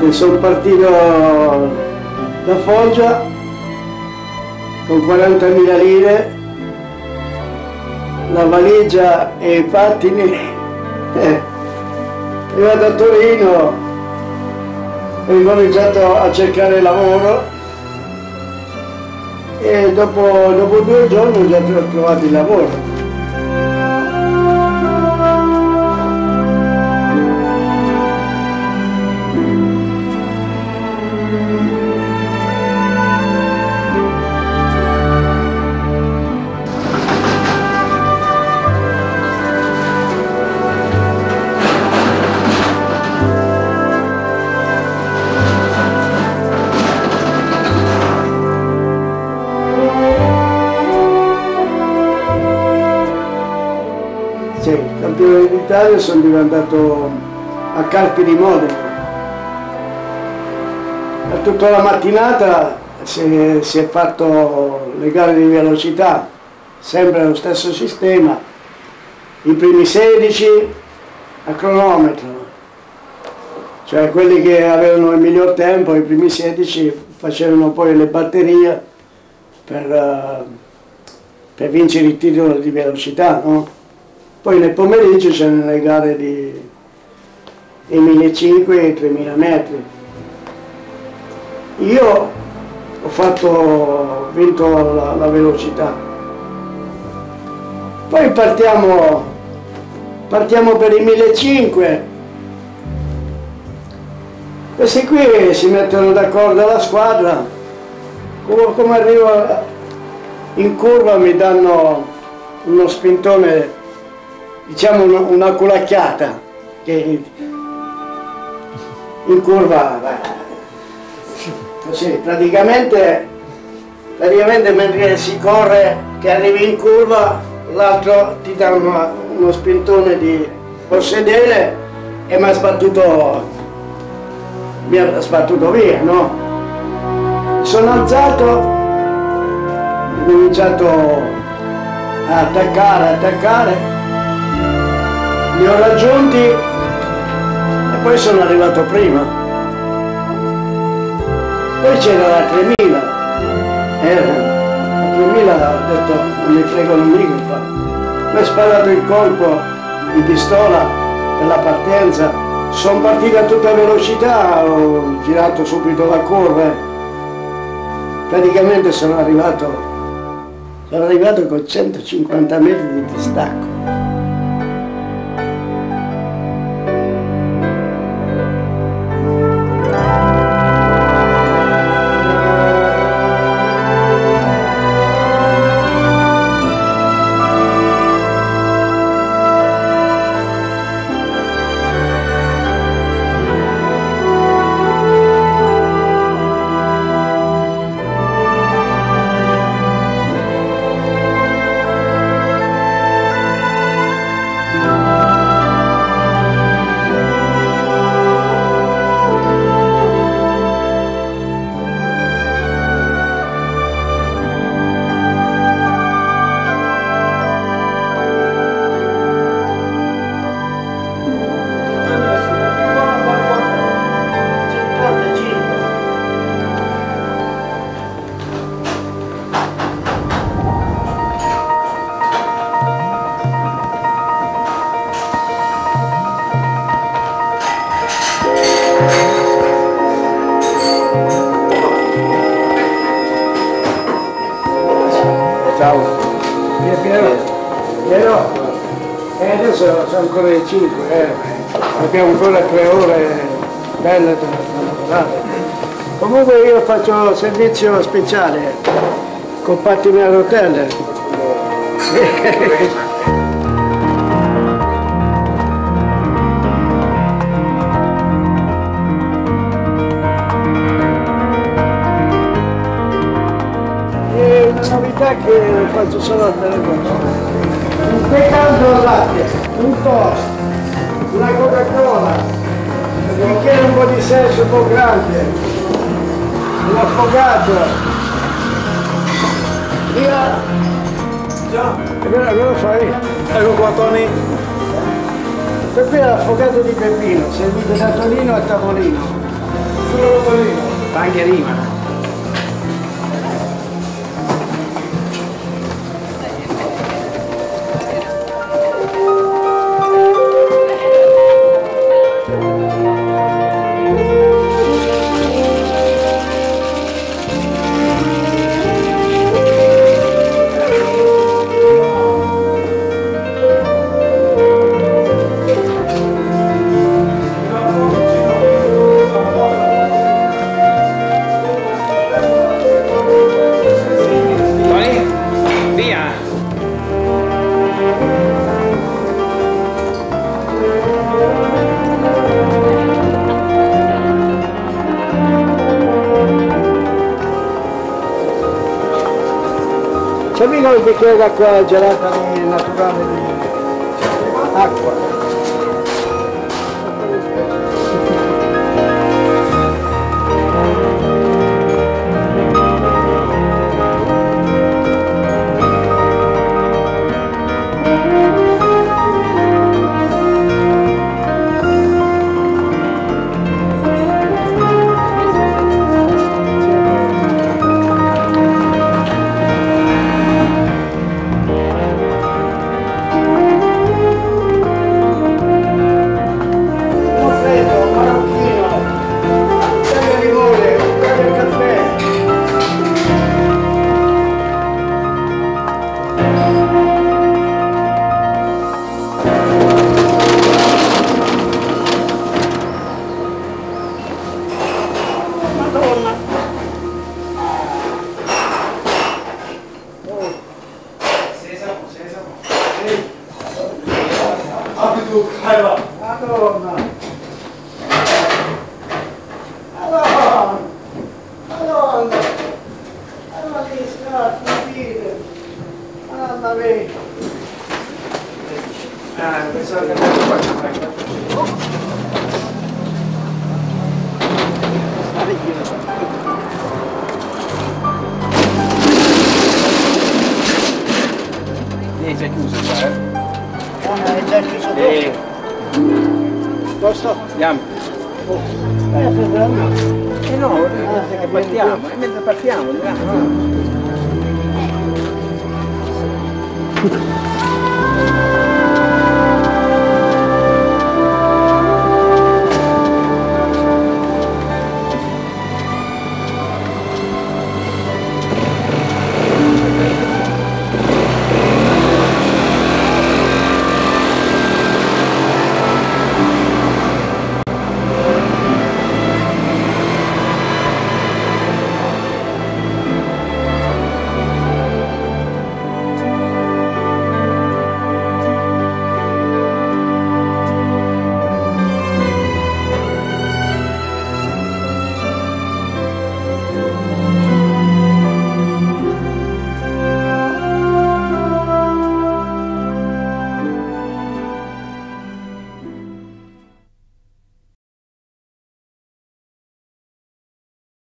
Niente, sono partito da Foggia con 40.000 lire, la valigia e i pattini. Arrivato a Torino, ho incominciato a cercare lavoro e dopo 2 giorni ho già trovato il lavoro. Sì, campione d'Italia sono diventato a Carpi di Modena. Per tutta la mattinata si è fatto le gare di velocità, sempre lo stesso sistema, i primi 16 a cronometro, cioè quelli che avevano il miglior tempo, i primi 16 facevano poi le batterie per vincere il titolo di velocità, no? Poi nel pomeriggio c'erano le gare di 1.500 e 3.000 metri. Io ho vinto la velocità. Poi partiamo per i 1.500. Questi qui si mettono d'accordo alla squadra. Come arrivo in curva mi danno uno spintone, diciamo una culacchiata, che in curva, così, praticamente mentre si corre, che arrivi in curva, l'altro ti dà uno spintone di possedere e mi ha sbattuto via, no? Mi sono alzato, ho cominciato a attaccare, li ho raggiunti e poi sono arrivato prima. Poi c'era la 3000, la 3000 ho detto non mi fregano mica qua. Mi ha sparato il colpo di pistola per la partenza, sono partito a tutta velocità, ho girato subito la curva, praticamente sono arrivato con 150 metri di distacco. Ciao. Piero. Adesso sono ancora le 5, abbiamo ancora 3 ore belle da lavorare. Comunque io faccio servizio speciale con pattini a rotelle. Una novità che faccio solo delle cose. Un tè caldo al latte, un toast, una Coca-Cola, un bicchiere un po' di sesso un po' grande, un affogato. Via! Già! E cosa fai? Ecco qua Tony. Questo qui è l'affogato di Peppino, servito da Torino a tavolino. Anche rima. C'è mica un bicchiere d'acqua gelata naturale di acqua? Madonna! Madonna! Madonna! Madonna che scarpe, capite? Mamma mia! Pensavo che andavo qua. C'è chiuso qua, È già chiuso tutto? Posto? Andiamo. No, che partiamo, mentre partiamo, andiamo.